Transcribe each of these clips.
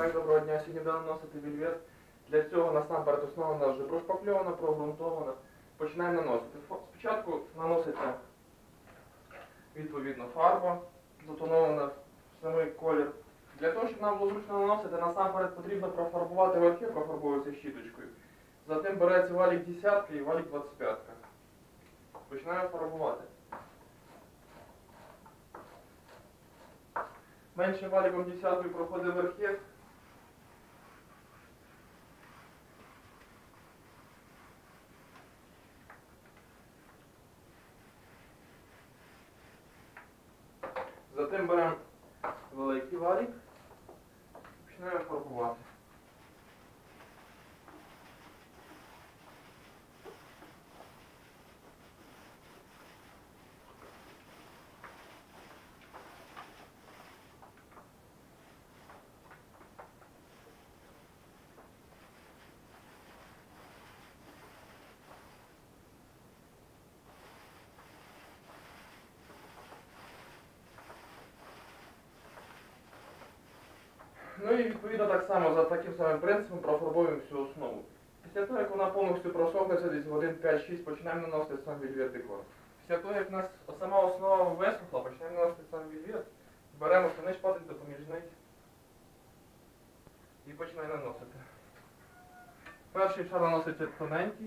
Так, доброго дня. Сьогодні будемо наносити вельвет. Для цього насамперед основа у нас вже прошпакльована, прогрунтована. Починаємо наносити. Спочатку наноситься відповідно фарба, затонована в самий колір. Для того, щоб нам було зручно наносити, насамперед потрібно профарбувати верхи, профарбовується щіточкою. Затим береться валік 10 і валік 25. Починаємо фарбувати. Меншим валіком 10 проходить верхи. Затим беремо великий валік і починаємо фарбувати. Ну і відповідно так само, за таким самим принципом профарбуємо всю основу. Після того, як вона повністю просохнеться, десь годин 5-6, починаємо наносити сам вельвет декор. Після того, як у нас сама основа висохла, починаємо наносити сам вельвет, беремо штани шпатель допоміжний і починаємо наносити. Перший шар наноситься тоненький.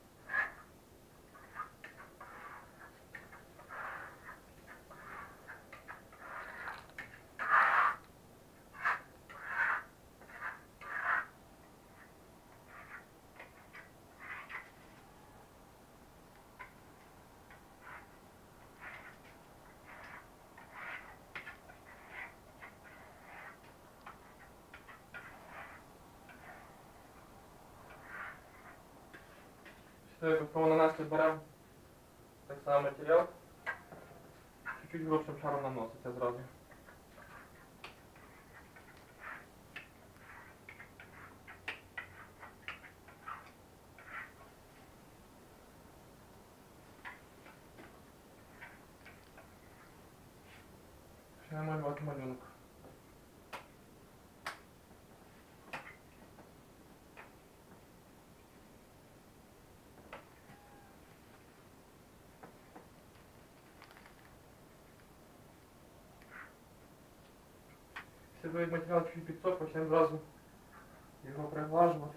Після того, як нанести, беремо так само матеріал, чуть-чуть грубшим шаром наноситься зразу. Починаємо малювати малюнок. Після того, як матеріал чуть підсох, почнемо зразу його приглажувати.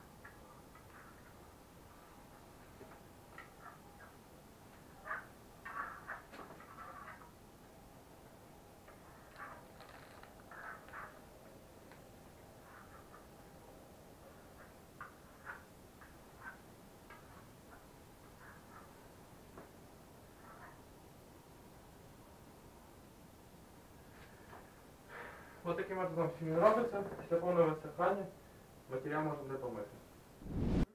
Ось таким методом все робиться. Після повного висихання матеріал можна буде помити.